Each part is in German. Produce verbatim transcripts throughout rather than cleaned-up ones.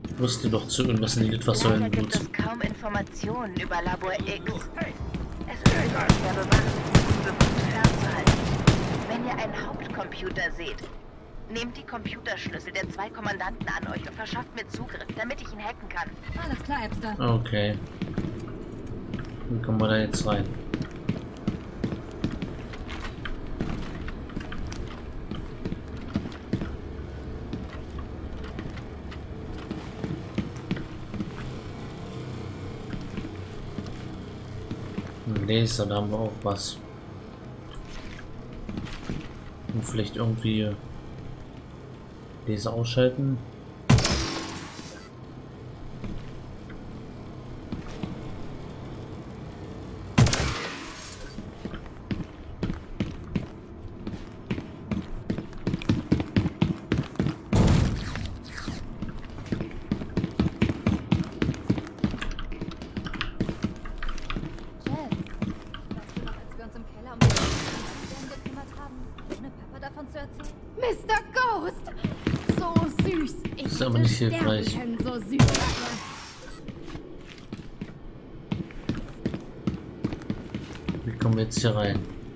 Ich wusste doch zu irgendwas in die Leider Litfaßsäulen gibt gut. es kaum Informationen über Labor X. Es ist nicht sehr bewacht und bewusst fernzuhalten. Wenn ihr einen Hauptcomputer seht, nehmt die Computerschlüssel der zwei Kommandanten an euch und verschafft mir Zugriff, damit ich ihn hacken kann. Alles klar, Epster. Okay. Wie kommen wir da jetzt rein? Ein Laser, da haben wir auch was. Und vielleicht irgendwie Laser ausschalten. Mister Ghost! So süß! Ich ist aber nicht hätte sterben hilfreich. können, so süß. Wie kommen wir jetzt hier rein?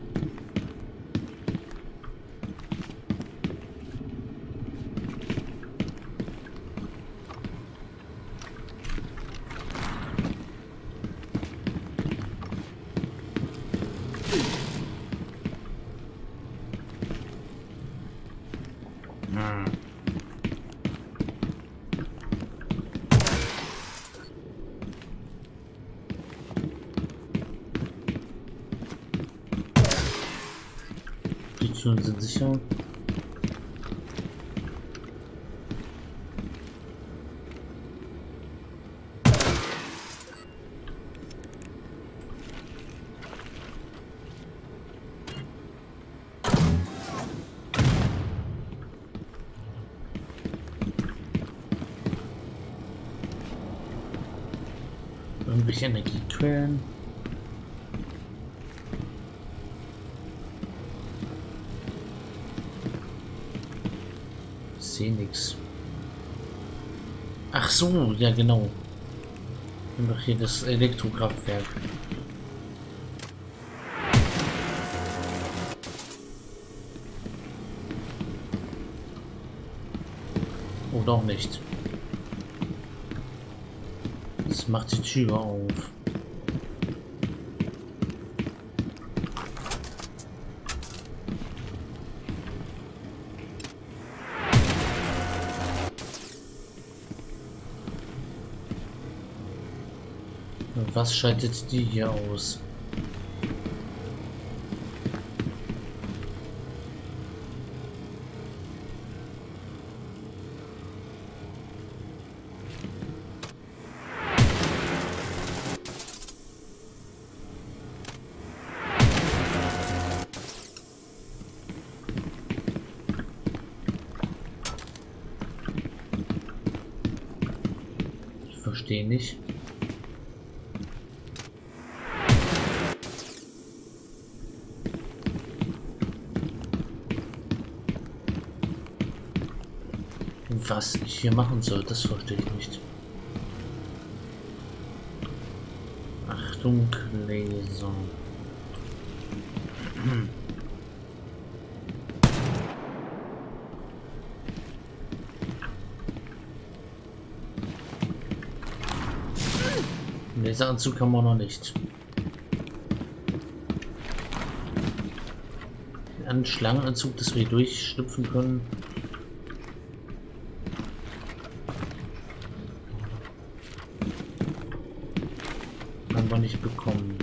Hm. Die Türen sind sicher. Irgendwelche Energiequellen. Ich sehe nichts. Ach so, ja genau. Wir haben doch hier das Elektrokraftwerk. Oder auch nicht. Das macht die Tür auf. Was schaltet die hier aus? Ich verstehe nicht. Was ich hier machen soll, das verstehe ich nicht. Achtung, Laser. Laseranzug haben wir noch nicht. Einen Schlangenanzug, dass wir durchschlüpfen können. Haben wir nicht bekommen.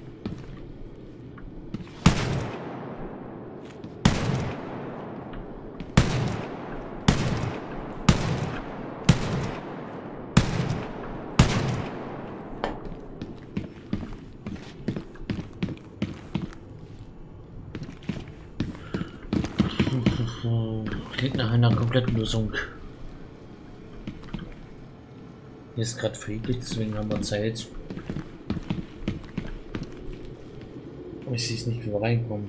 Klingt nach einer kompletten Lösung. Hier ist gerade friedlich, deswegen haben wir Zeit. Ich sehe nicht, wie wir reinkommen.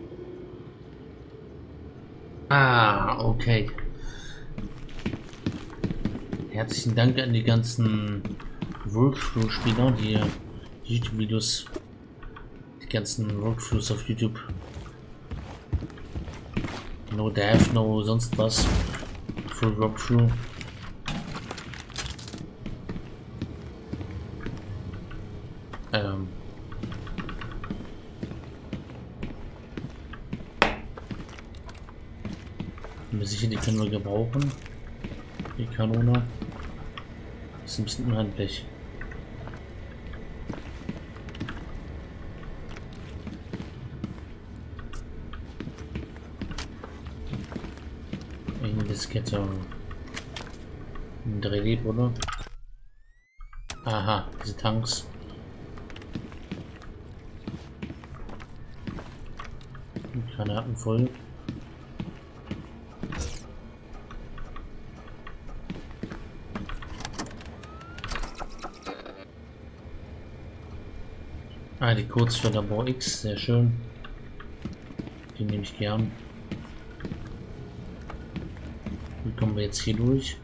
Ah, okay. Herzlichen Dank an die ganzen Workflow-Spieler, die YouTube-Videos, die ganzen Workflows auf YouTube. No Dev, no sonst was. Full Workflow. Ähm. Bin mir sicher, die können wir gebrauchen. Die Kanone. Das ist ein bisschen unhandlich. Eine Diskette. Ein drei D, oder? Aha, diese Tanks. Granaten voll. Ah, die Codes für Labor X, sehr schön. Die nehme ich gern. Wie kommen wir jetzt hier durch?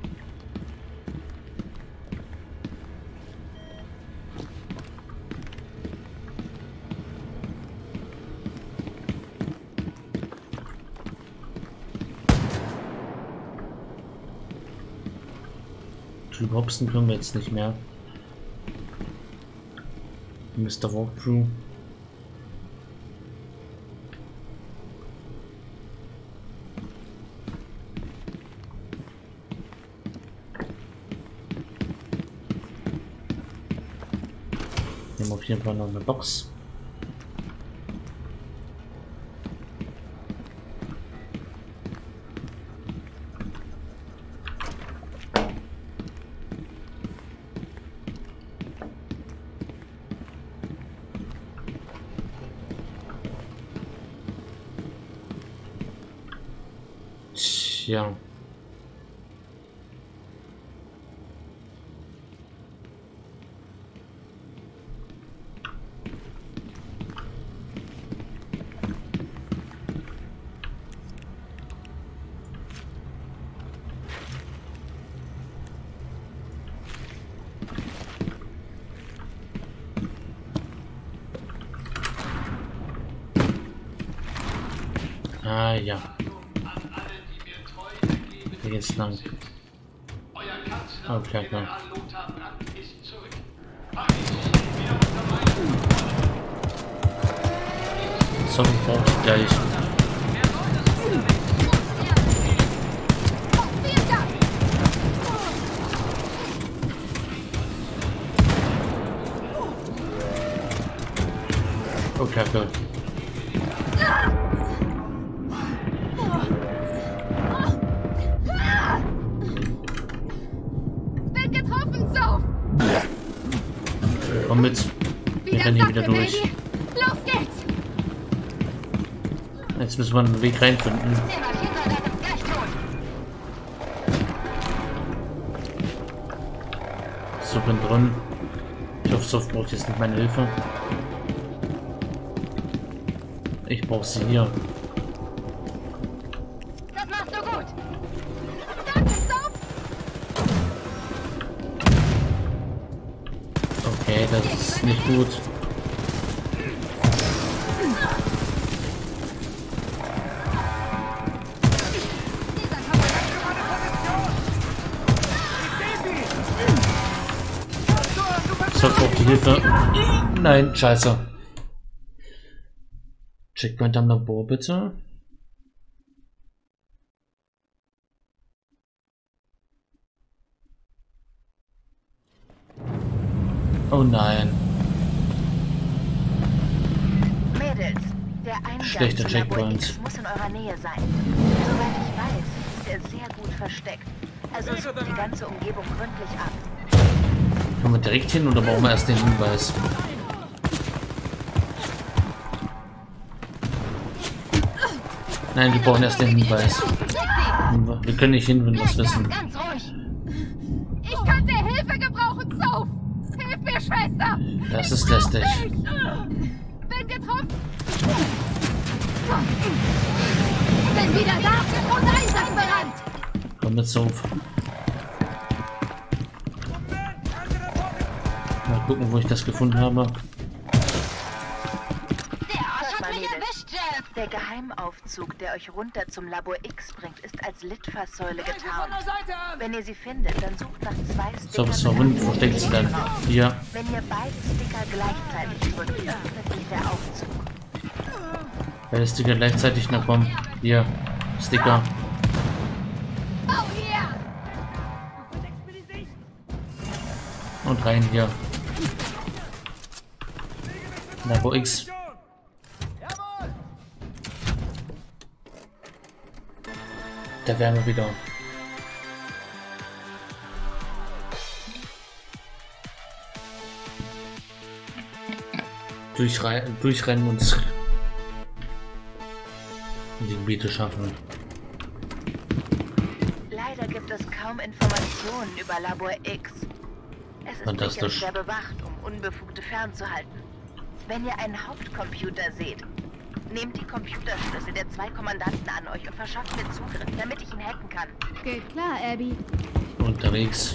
Typ Hobson können wir jetzt nicht mehr. Mister Walkthrough. Wir haben auf jeden Fall noch eine Box. Ja. Ah ja. Hier geht's lang. Okay, klar. Sorry, brauche ich gleich. Okay, gut. Komm mit. Wir rennen hier wieder durch. Los geht's! Jetzt müssen wir einen Weg reinfinden. So, bin drin. Ich hoffe, Soft braucht jetzt nicht meine Hilfe. Ich brauche sie hier. Das machst du gut! Danke, Soft! Okay, das ist nicht gut. Soft braucht die Hilfe. Nein, scheiße. Checkpoint am Labor, bitte. Oh nein. Mädels, der Eingang Schlechter zum Labor Checkpoint. X muss in eurer Nähe sein. Soweit ich weiß, ist er sehr gut versteckt. Also sucht die ganze Umgebung gründlich ab. Können wir direkt hin oder brauchen wir erst den Hinweis? Nein, wir brauchen erst den Hinweis. Wir können nicht hin, wenn wir es wissen. Ganz ruhig! Ich könnte Hilfe gebrauchen, Sof! Hilf mir, Schwester! Das ist lästig. Bin getroffen! Bin wieder da und einsatzbereit! Komm mit Sof. gucken, wo ich das gefunden habe. Hört mal, Mädels. Der Geheimaufzug, der euch runter zum Labor X bringt, ist als Litfaßsäule getarnt. Wenn ihr sie findet, dann sucht nach zwei Stickern. So, was warum versteckt sie dann? Hier. Wenn ihr beide Sticker gleichzeitig drückt, öffnet sich der Aufzug. Beide Sticker gleichzeitig, na komm. Hier. Sticker. Oh, hier! Und rein hier. Labor X. Da wären wir wieder. Durchrei durchrennen und die Gebiete schaffen. Leider gibt es kaum Informationen über Labor X. Es ist Fantastisch. sicher sehr bewacht, um Unbefugte fernzuhalten. Wenn ihr einen Hauptcomputer seht, nehmt die Computerschlüssel der zwei Kommandanten an euch und verschafft mir Zugriff, damit ich ihn hacken kann. Geht klar, Abby. Unterwegs.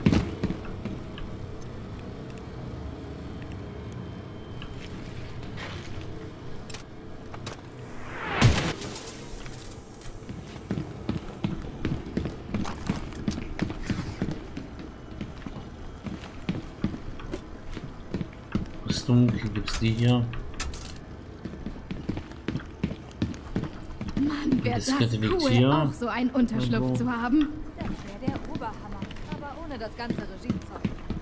Rüstung, hier gibt's die hier. Mann, wäre das Diskette liegt cool, hier. auch so einen Unterschlupf Irgendwo. zu haben. Das wäre der Oberhammer, aber ohne das ganze Regiezeug.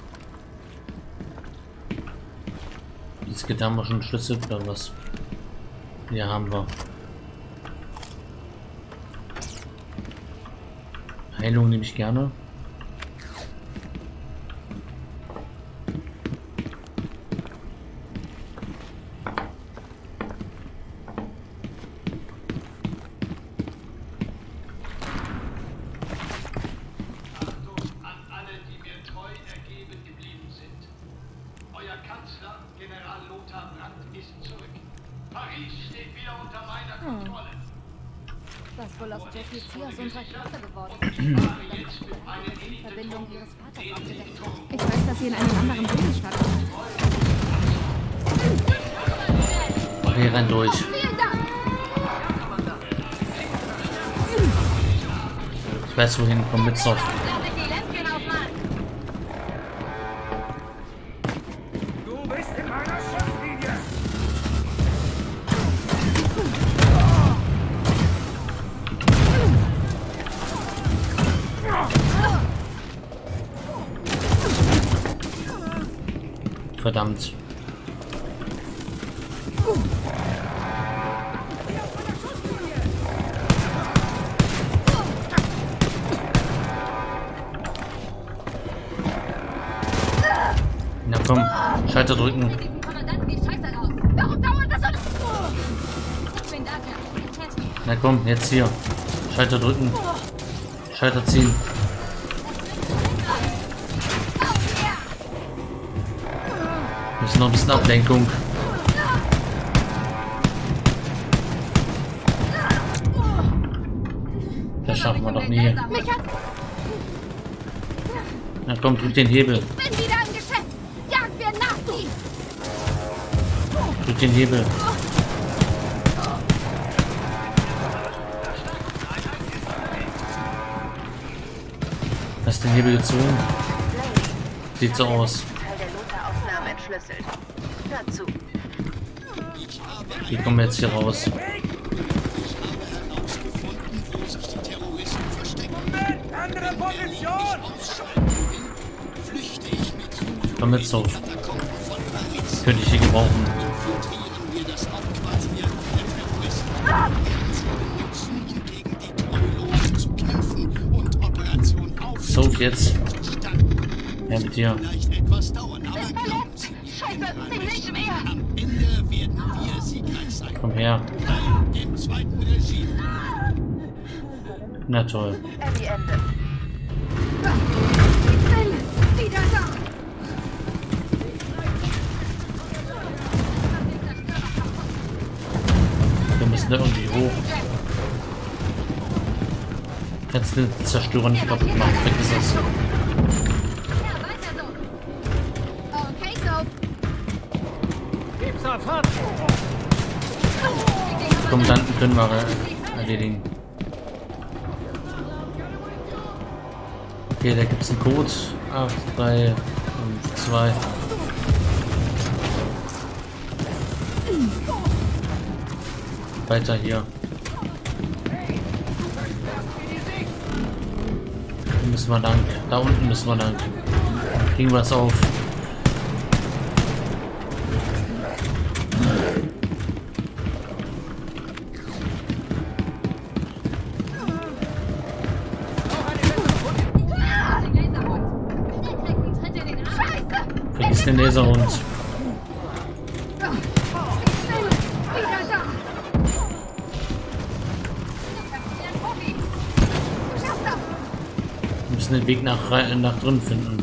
Diskette haben wir schon Schlüssel oder was? Hier haben wir. Heilung nehme ich gerne. Was wohl aus Jackie Sears unserer Klasse geworden ist, die Verbindung ihres Vaters aufgedeckt wird. Ich weiß, dass sie in einem anderen Bundesstaat ist. Wir rennen durch. Vielen Dank! Ich weiß wohin, komm mit Soft. Du bist in meiner Schusslinie! Verdammt. Na komm, Schalter drücken. Kommandanten die Scheiße raus. Warum dauert das so? Ich bin da, Jack. Na komm, jetzt hier. Schalter drücken. Schalter ziehen. Müssen noch ein bisschen Ablenkung. Das schaffen wir doch nie. Mich hat... Na komm, drück den Hebel. Bin wieder im Geschäft! Jagen wir Nazis! Drück den Hebel. Hast den Hebel gezogen? Sieht so aus. Teil der Lothar-Aufnahme entschlüsselt. Dazu. Wie kommen wir jetzt hier raus? Moment! Andere Position! Komm jetzt so. Könnte ich hier gebrauchen. So, jetzt. Ja, mit dir. Scheiße, ziemlich schwer. Komm her. Na toll. Abby, Ende. Bin wieder da! Wir müssen da irgendwie hoch. Kannst den Zerstörer nicht kaputt machen, vergiss es. Okay, Fahrt! Die Kommandanten können wir erledigen. Okay, da gibt es einen Code. acht, drei und zwei. Weiter hier. Hier müssen wir lang. Da unten müssen wir lang. Kriegen wir es auf. Vergiss den Laserhund. Wir müssen den Weg nach, nach drin finden.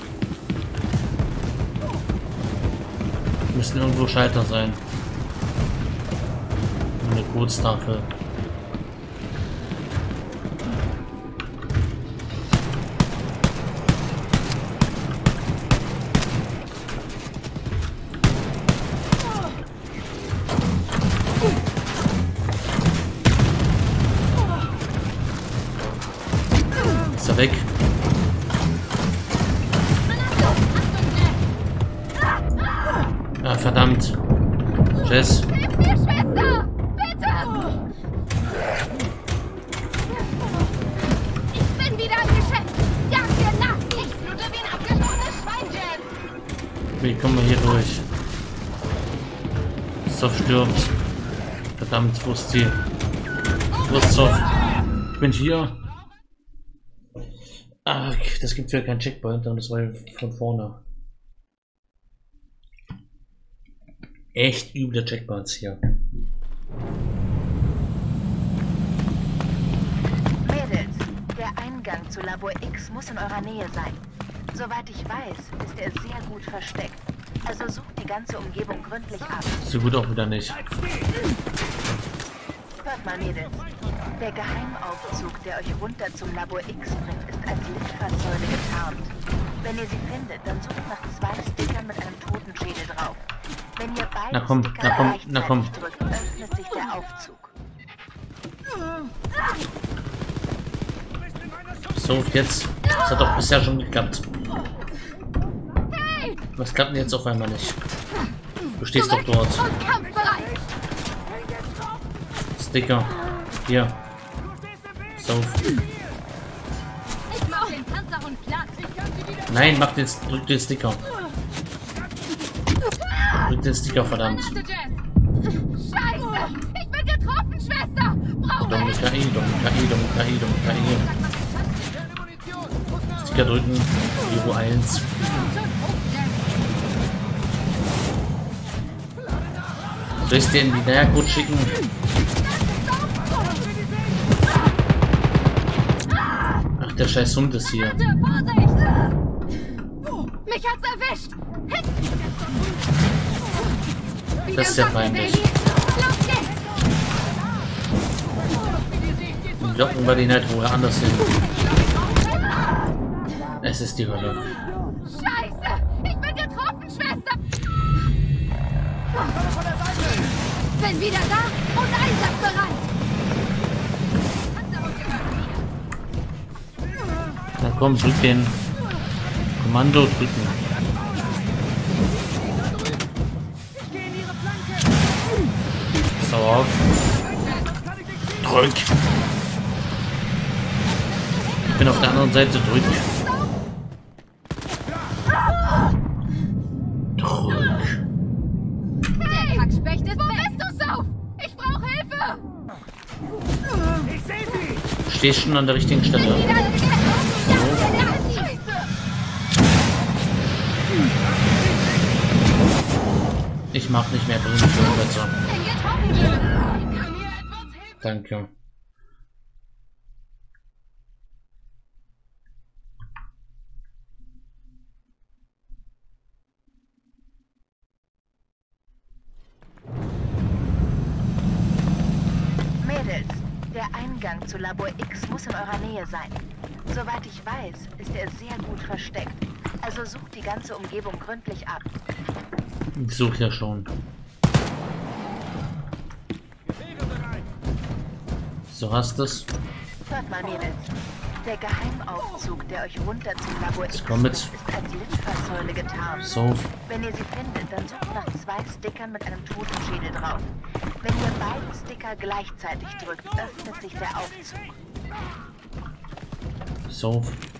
Müssen irgendwo Schalter sein. Eine Codestafel. Ist er weg? Ah, verdammt. Jess. Hilf mir, Schwester! Bitte! Ich bin wieder im Geschäft! Jag dir nach! Ich blute wie ein abgeschlossenes Schweinchen! Wie kommen wir hier durch? Sof stirbt. Verdammt, wo ist die? Wo ist Sof? Ich bin hier. Ah, das gibt ja kein Checkpoint, das war von vorne. Echt üble Checkpoints hier. Mädels, der Eingang zu Labor X muss in eurer Nähe sein. Soweit ich weiß, ist er sehr gut versteckt. Also sucht die ganze Umgebung gründlich ab. So gut auch wieder nicht. Hört mal, Mädels. Der Geheimaufzug, der euch runter zum Labor X bringt, ist als Litfaßsäule getarnt. Wenn ihr sie findet, dann sucht nach zwei Stickern mit einem Totenschädel drauf. Wenn ihr beide Na komm, Sticker na komm, gleichzeitig na komm. drückt, öffnet sich der Aufzug. So, jetzt. Das hat doch bisher schon geklappt. Hey! Was klappt denn jetzt auf einmal nicht? Du stehst doch dort. Und kampfbereit! Sticker. Hier. So. Ich mach den Panzerhund platt! Nein, mach den, drück den Sticker. Drück den Sticker, verdammt. Scheiße! Ich bin getroffen, Schwester! Brauche Dumme K I, dumme K I, dumme K I, dumme K I. Sticker drücken. Euro eins. Soll ich dir in die Nähercode schicken? Ach, der scheiß Hund ist hier. Vorsicht! Mich hat's erwischt! Das ist ja peinlich. Los geht's! Blocken wir den halt wohl anders hin. Es ist die Hölle. Scheiße! Ich bin getroffen, Schwester! Bin wieder da und einsatzbereit! Na komm, drück den Kommando drücken. So auf. Drück. Ich bin auf der anderen Seite, drück. Drück. Der Kackspecht ist Wo weg. Bist du, Sauf? Ich brauche Hilfe! Ich sehe sie! Du stehst schon an der richtigen Stelle. Ich mach nicht mehr drin, besser. Danke. Mädels, der Eingang zu Labor X muss in eurer Nähe sein. Soweit ich weiß, ist er sehr gut versteckt. Also sucht die ganze Umgebung gründlich ab. Ich suche ja schon. Du hast es. Hört mal, Mädels. Der Geheimaufzug, der euch runter zum Labor X komm mit. ist als Litfaßsäule getarnt. So. Wenn ihr sie findet, dann sucht nach zwei Stickern mit einem Totenschädel drauf. Wenn ihr beide Sticker gleichzeitig drückt, öffnet sich der Aufzug. So.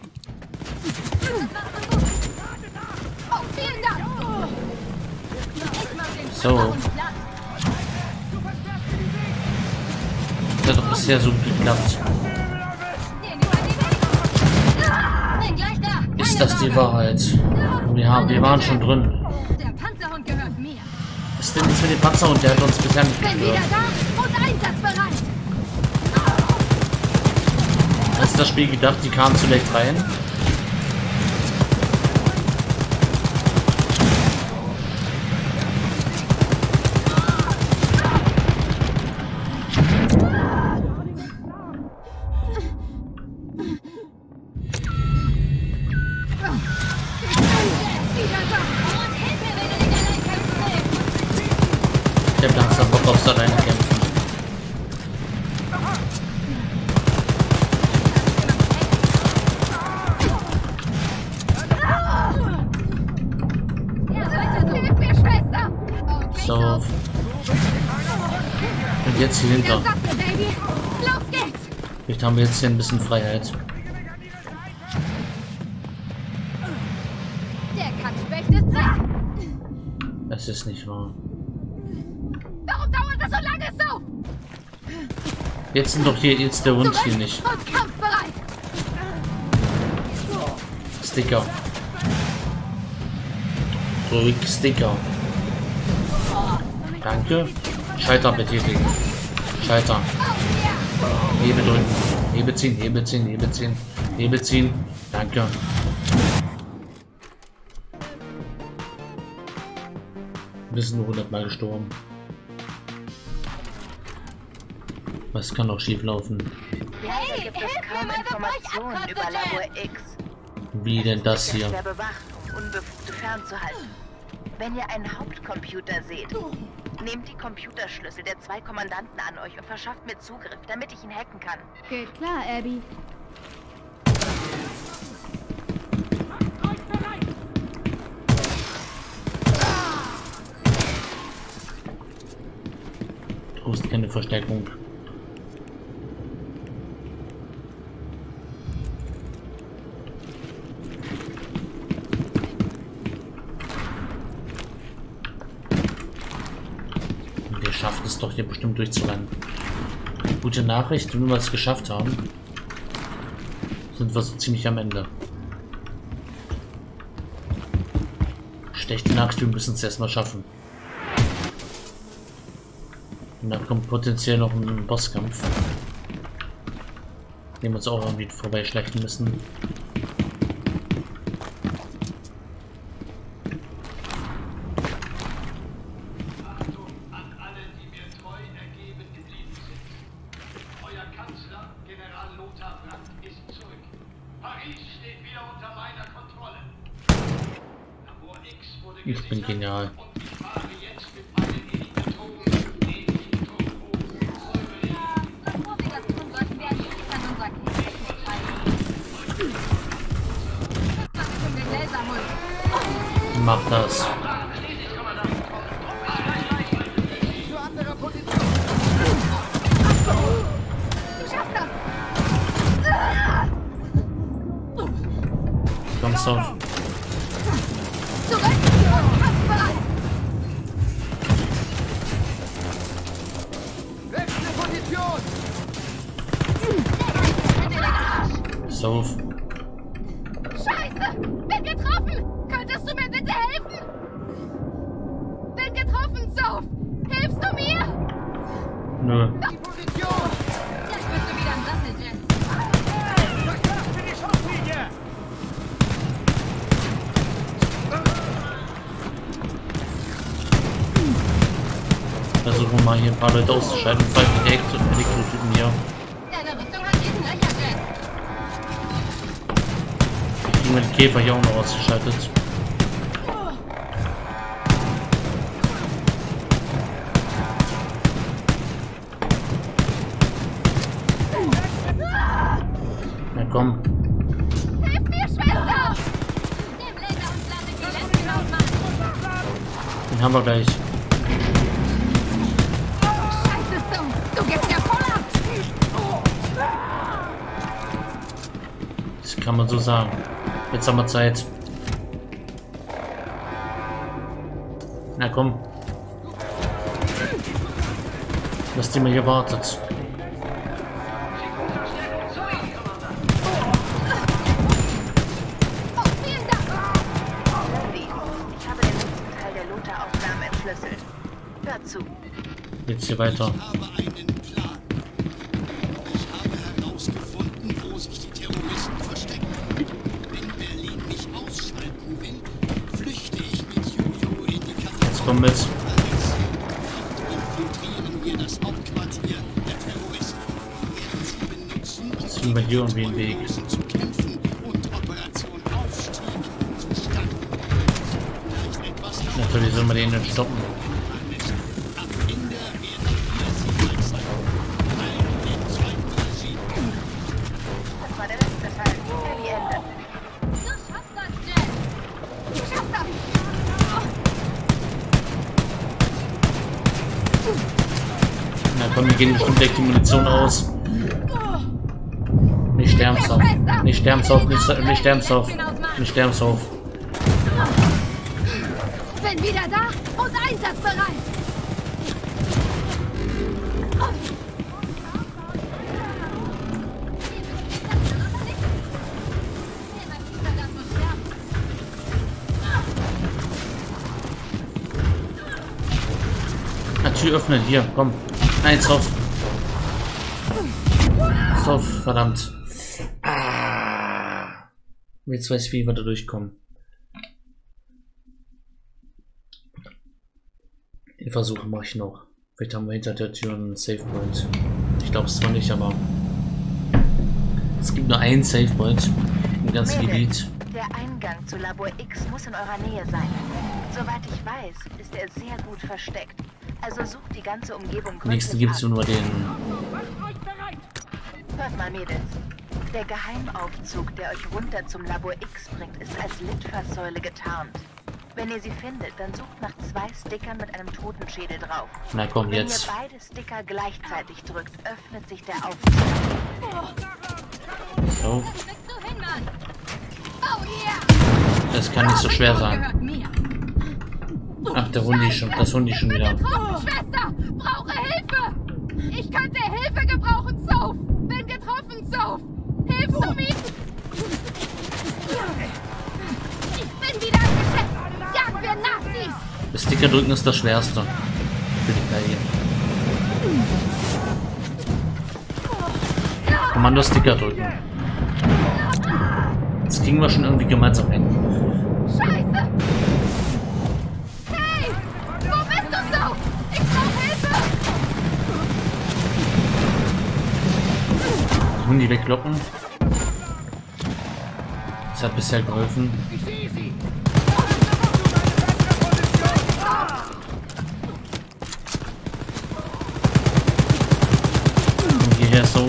Oh, vielen Dank! So. Das hat doch bisher so gut geklappt. Bin gleich da! Ist das die Wahrheit? Wir, haben, wir waren schon drin. Der Panzerhund gehört mir. Was ist denn jetzt mit dem Panzerhund? Der hat uns bisher nicht Bin wieder gestört. da und einsatzbereit! Hast du das Spiel gedacht, die kamen zu leicht rein? Ich hab langsam Bock aufs alleine kämpfen. Hilf mir, Schwester! Okay, So. Und jetzt hier hinter. Sache, Baby! Los geht's! Vielleicht haben wir jetzt hier ein bisschen Freiheit. Der Kackspecht ist weg! Das ist nicht wahr. Warum dauert das so lange so? Jetzt sind doch hier jetzt der Hund hier nicht. Und kampfbereit! Sticker. Ruhig Sticker. Danke. Schalter betätigen. Schalter. Hebel drücken. Hebel ziehen, Hebel ziehen, Hebel ziehen. Hebel ziehen. Danke. Wir sind nur hundertmal gestorben. Was kann auch schief laufen? Leider gibt es kaum Informationen über Labor X. Wie denn das hier? Sehr bewacht, um Unbefugte fernzuhalten. Wenn ihr einen Hauptcomputer seht, nehmt die Computerschlüssel der zwei Kommandanten an euch und verschafft mir Zugriff, damit ich ihn hacken kann. Geht klar, Abby. Du hast keine Verstärkung. Wir schaffen es doch hier bestimmt durchzurennen. Gute Nachricht, wenn wir es geschafft haben, sind wir so ziemlich am Ende. Schlechte Nachricht, wir müssen es erstmal schaffen. Und dann kommt potenziell noch ein Bosskampf, den wir uns auch irgendwie vorbeischleichen müssen. Ich bin genial. Mach das. Kommst auf. So. Scheiße! Bin getroffen! Könntest du mir bitte helfen? Bin getroffen, Soph! Hilfst du mir? Nö. Die Position! Jetzt bist du wieder im Satteljet. Für die Schusslinie! Versuchen wir mal hier ein paar Leute auszuschalten, falls die Elektro Elektrotypen hier. Deine Rüstung hat diesen Löcherjet. Kriegen wir den Käfer hier auch noch ausgeschaltet. komm. Hilf mir, Schwester! Den Laser und lade die Lämpchen auf, Mann! Den haben wir gleich. Scheiße, Sohn! Du gibst ja voll ab! Das kann man so sagen. Jetzt haben wir Zeit. Na komm. Lass die mal hier wartet. Oh, vielen Dank! Irgendwie. Ich habe den letzten Teil der Lothar-Aufnahmen entschlüsselt. Hör zu. Jetzt hier weiter. Ich habe einen Plan. Ich habe herausgefunden, wo sich die Terroristen verstecken. Wenn Berlin mich ausschalten will, flüchte ich mit Jojo in die Kathedrale. Jetzt komm mit. Infiltrieren wir das Hauptquartier der Terroristen. Werden sie benutzen, um Jetzt finden wir hier irgendwie einen Weg. Terroristen zu kämpfen und Operation Aufstieg zu starten. Vielleicht etwas Natürlich sollen wir den nicht stoppen. Am Ende werden wir sie gleich sein. Weil im zweiten Regime Das war der letzte Teil. Happy Ende. Du schaffst das, Jen! Ich schaff das! Na komm, wir gehen bestimmt gleich die Munition aus. Nicht Sterbensauf. Nicht Sterbensauf, nicht, nicht Sterbensauf. Nicht Sterbensauf. Bin wieder da und einsatzbereit! Na, Tür öffnen, hier, komm. Nein, Sof. Sof, verdammt. Ah. Jetzt weiß ich, wie wir da durchkommen. Den Versuch mache ich noch. Vielleicht haben wir hinter der Tür einen Save Point. Ich glaube es zwar nicht, aber es gibt nur einen Save Point im ganzen Mädels, Gebiet. der Eingang zu Labor X muss in eurer Nähe sein. Soweit ich weiß, ist er sehr gut versteckt. Also sucht die ganze Umgebung Am nächsten gründlich gibt es ab. nur den. Hört mal, Mädels. Der Geheimaufzug, der euch runter zum Labor X bringt, ist als Litfaßsäule getarnt. Wenn ihr sie findet, dann sucht nach zwei Stickern mit einem Totenschädel drauf. Na komm, Wenn jetzt. ihr beide Sticker gleichzeitig drückt, öffnet sich der Aufzug. So, Bist du hin, Mann? Oh yeah! das kann nicht so schwer sein. Gehört mir! Ach, der Hundi schon. Das Hundi schon wieder. Getroffen, Schwester! Brauche Hilfe! Ich könnte Hilfe gebrauchen, Soph! Bin getroffen, Soph! Hilfst du mir? Ich bin wieder im Geschäft! Jagen wir Nazis! Das Sticker drücken ist das Schwerste. Für die K I. Kommando-Sticker drücken. Das kriegen wir schon irgendwie gemeinsam hin. Scheiße! Hey! Wo bist du, Soph? Ich brauche Hilfe! Hundi weglocken. Das hat bisher geholfen. Und hierher so.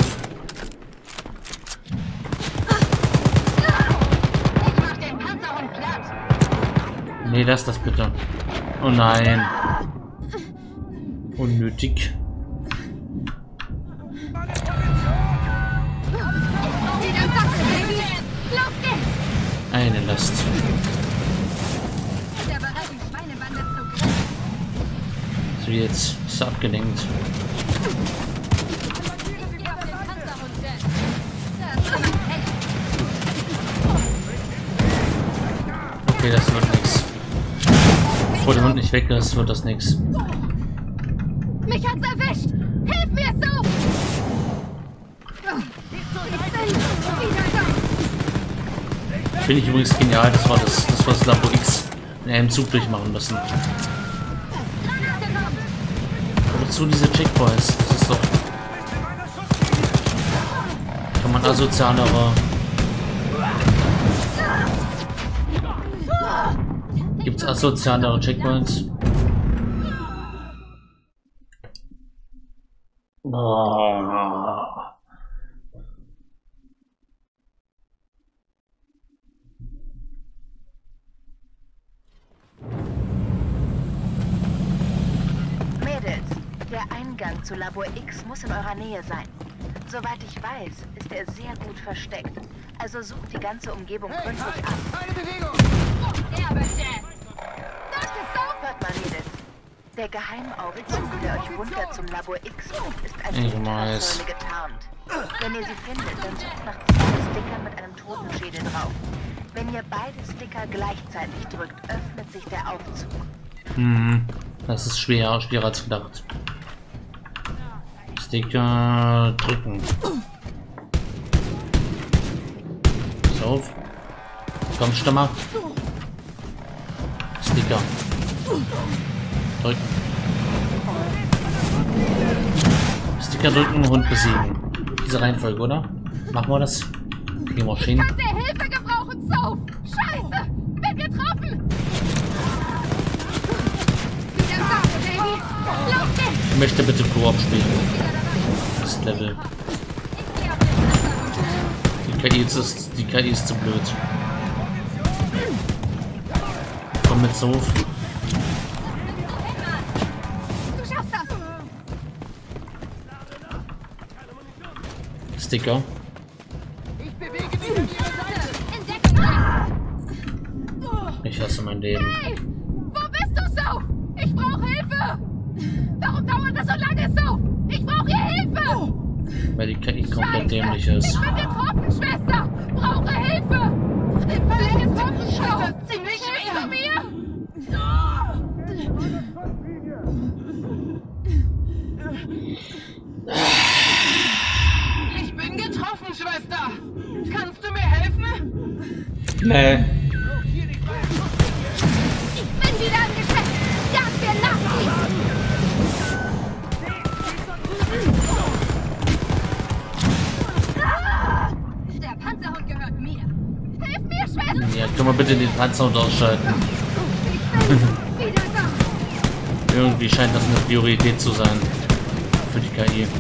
Ich mach den Panzerhund platt. Nee, lass das bitte. Oh nein. Unnötig. Wieder Sache, Baby! Los geht's! Eine Last. Der bereiten Schweinebande zu greifen. So, jetzt ist er abgelenkt. Okay, das wird nichts. Bevor der Hund nicht weg ist, wird das nichts. Mich hat's erwischt! Hilf mir, so! Ich bin wieder da! Finde ich übrigens genial, das war das, das war das Labor X in einem Zug durchmachen müssen. Wozu diese Checkpoints? Das ist doch. Kann man asozialere. Gibt's asozialere Checkpoints? Oh. Der Eingang zu Labor X muss in eurer Nähe sein. Soweit ich weiß, ist er sehr gut versteckt. Also sucht die ganze Umgebung gründlich ab. Keine Bewegung! Er bitte! Danke, Soap! Hört mal, Mädels. Der Geheimaufzug, der euch runter zum Labor X führt, ist als Ich Ultrasäule weiß. getarnt. Wenn ihr sie findet, dann sucht nach zwei Stickern mit einem Totenschädel drauf. Wenn ihr beide Sticker gleichzeitig drückt, öffnet sich der Aufzug. Hm, das ist schwer, schwerer als gedacht. Sticker drücken. So. Komm, Stammer. Sticker. Drücken. Sticker drücken, Hund besiegen. Diese Reihenfolge, oder? Machen wir das? Kriegen wir hin. Könnte Hilfe gebrauchen, Soap! Scheiße! Bin getroffen! Wieder Sache, Baby! Lauf nicht! Ich möchte bitte Koop spielen. Das Level. Die K I ist, die K I ist zu blöd. Komm mit so. Du schaffst das! Sticker. Ich bewege mich an ihrer Seite! Entdeckung! Ich hasse mein Leben. Hey! Wo bist du, Soap? Ich brauche Hilfe! Warum dauert das so lange, Soap? Ich brauche hier Hilfe! Weil die K I komplett Scheiße! dämlich ist. Ich bin getroffen, Schwester! Brauche Hilfe! Ich bin getroffen, Soap! Ziemlich schwer! Hilf mir! Ich bin getroffen, Schwester! Kannst du mir helfen? Nee. Ich bin wieder im Geschäft! Jagd wir Nazis! Der Panzerhund gehört mir! Hilf mir, Schwester! Ja, können wir bitte den Panzer ausschalten? Ich bin wieder da! Irgendwie scheint das eine Priorität zu sein. Für die K I. Ich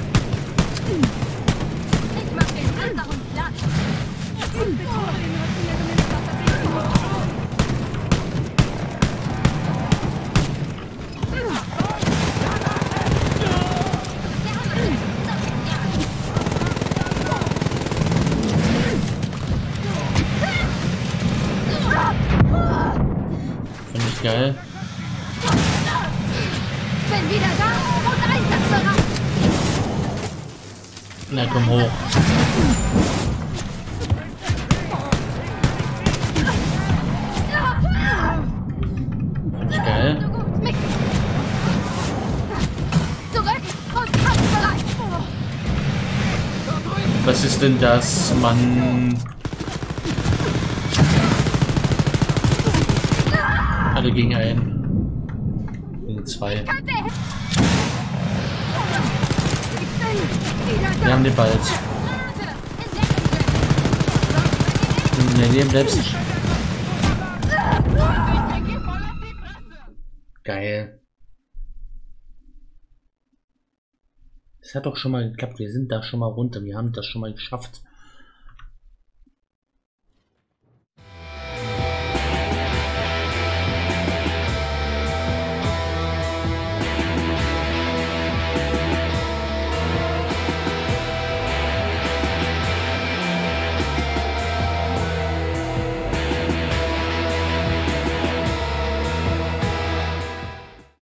mach den Panzerhund platt! Finde ich geil. Bin wieder da und einsatzbereit! Na komm hoch. Finde ich geil. Gut, Mick! Zurück und kampfbereit! Was ist denn das, Mann? Alle gegen einen. Gegen zwei. Könnte helfen! Ich bin wieder da! Wir haben den bald. Wir nehmen selbst. Geil. Das hat doch schon mal geklappt. Wir sind da schon mal runter. Wir haben das schon mal geschafft.